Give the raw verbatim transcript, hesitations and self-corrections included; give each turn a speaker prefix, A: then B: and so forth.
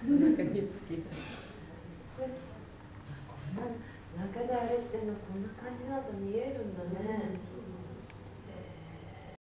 A: 中につき
B: こんな中であれしてんのこんな感じなんか見えるんだね。